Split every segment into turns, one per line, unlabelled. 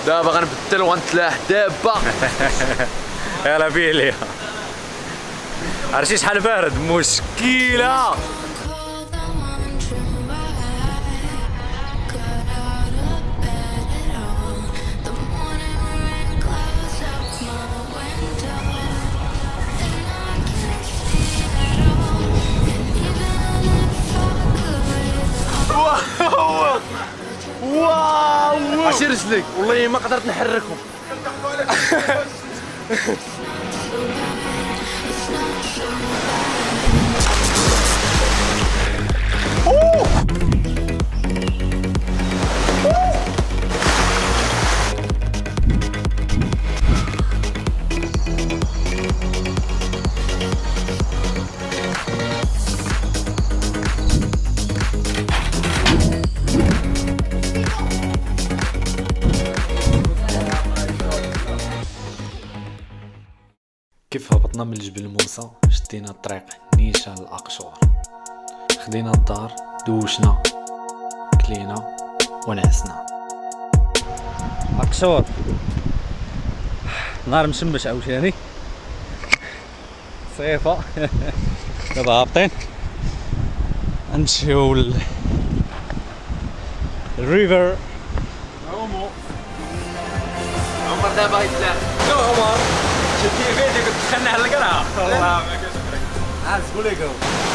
دابا غنبدل وغنتلاح دابا.
يلا بيلي عرفتي شحال بارد مشكلة.
واو عرفتي رجليك والله ما قدرت نحركهم.
كيف هبطنا من الجبل موسى شدينا الطريق نيشان للأقشور، خدينا الدار دوشنا كلينا ونعسنا.
أقشور نهار مشمش عاوتاني صيفة. دابا هابطين نمشيو الريفر.
عمر دابا يتلاح.
شو عمر شتي فيديو كنت تخنى على القرعة والله ما كتفرق. عارف قول لك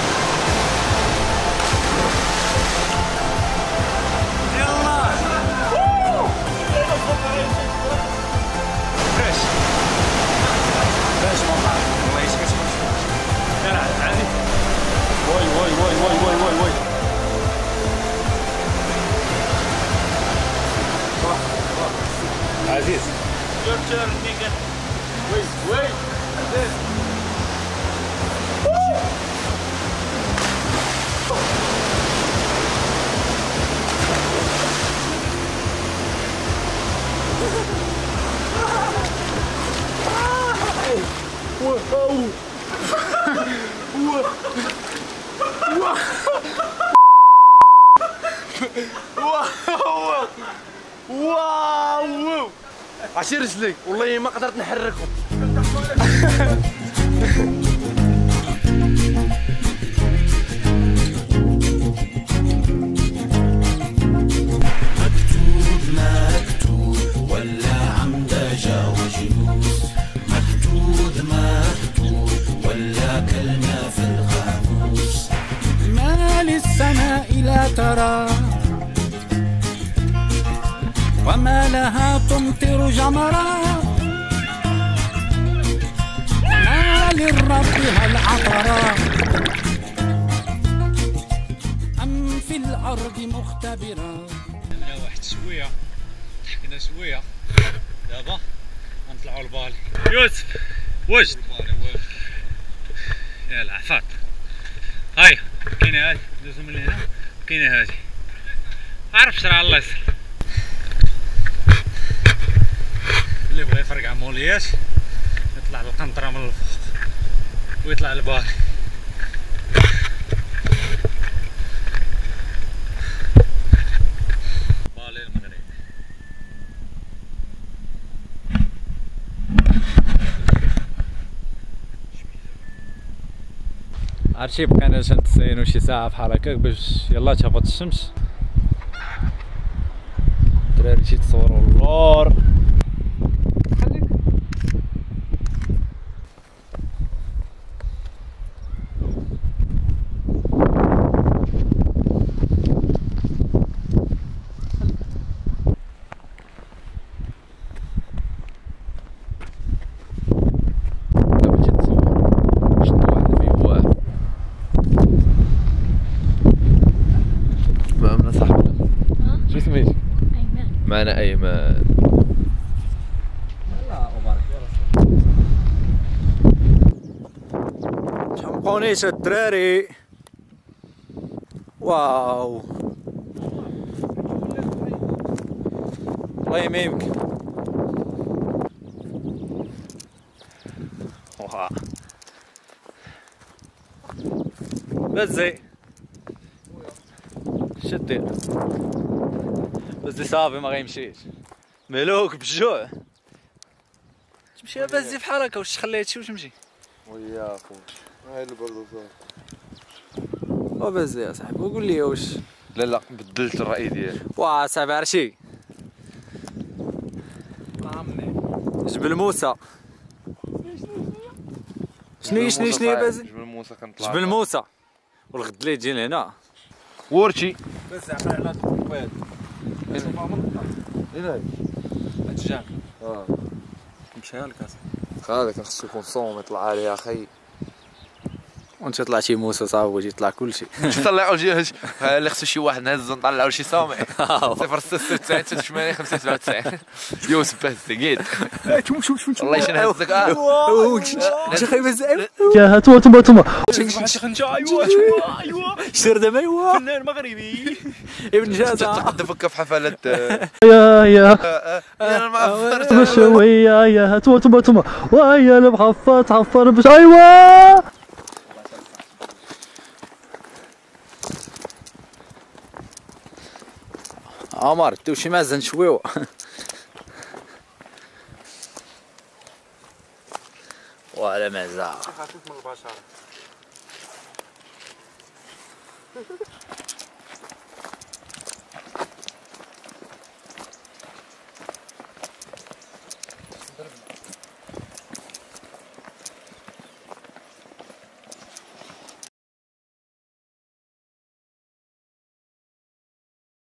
يلا فريش فريش والله ايش كتسمع قرعة عادي. وي وي وي وي وي وي وي عزيز your turn nigga. Wait, wait. This.
واو عرفتي رجليك والله ما قدرت نحركهم.
مكتوب مكتوب ولا عم دجا وجلوس، مكتوب مكتوب ولا كلمة في القاموس.
ما للسماء لا ترى وما لها تمطر جمرا، ما للرب هل عطرا أم في الأرض مختبرا.
واحد شوية ضحكنا شوية دابا غنطلعو لبالي. يوسف وجد يا العفاط. هاي كاينة هادي ندوزو من هنا كاينة هادي عرفت راه الله يسر. اللي بغا يفرقع موليات يطلع للقنطرة من الفوق ويطلع لبالي. بالي المغرب. عرفتي بقينا تنتسينو شي ساعة بحال هكاك باش يلاه تهبط الشمس. الدراري تيتصورو اللور.
معنا ايمن.
تحمقونيش الدراري. واو والله ما يمكن. واه بزي شدي بس صافي ما غيمشيش. مالوك بالجوع تمشي بازي بحال هكا واش تخلي هادشي وتمشي
ويا خويا هاي البرد صافي
وبازي يا صاحبي وقول لي واش
لا بدلت الرأي ديالي
واه صاحبي عرفتي جبل موسى شنو بازي
جبل موسى كنطلع
جبل موسى والغد اللي تجي لهنا
ورشي
بس عقل على الطويل
هنا
الدجاج
اه
مشى لك
هذا كان خصو يكون صوم يطلع عليه اخي
وانت طلعتي موسى صاحبي وجي يطلع كلشي
طلعوا شي اللي خصو شي واحد نهز نطلعوا شي صومع 096 93 95 يوسف بس قيد والله شنو هزك
شي خايب ازاي
يا تما تما تما
ايوا
شير دابا ايوا
فنان مغربي
ابن جازة
تقدم فك في حفلات
يا
انا المعفر
مشوية يا تما تما تما ويا المحفة تعفر باش ايوا
عمر ديو شي مازن شويو ولا مازال
خفيف من البشره